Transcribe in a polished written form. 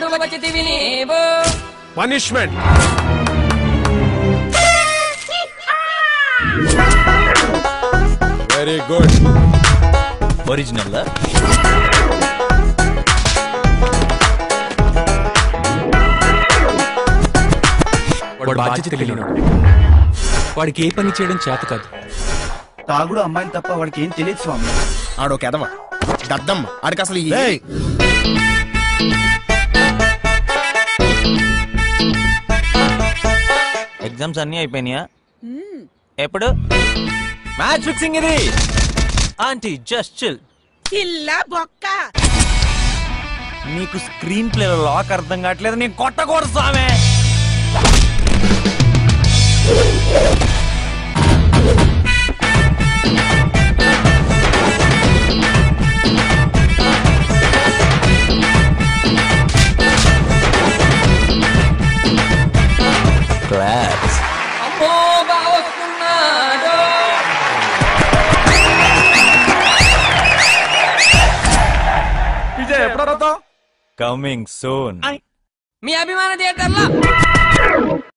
Punishment. Very good. Original వాడు బాధ్యత తెలియను. వాడికి ఏ పని చేయడం చేత కాదు. తాగుడు అమ్మాయిని తప్ప వాడికి ఏం తెలియదు స్వామి. ఆడో కెదవ దద్దమ్మ ఆడికి అసలు ఎగ్జామ్స్ అన్నీ అయిపోయినాయా? ఎప్పుడు మ్యాచ్ ఫిక్సింగ్ ఇది? Aunty just chill. నీకు స్క్రీన్ ప్లే లాక్ అర్థం కావట్లేదు. నేను కొట్టకూడదు సామే. క్లాప్స్. విజయ్ ఎప్పుడు వస్తావు? Coming soon. మీ అభిమాన థియేటర్లో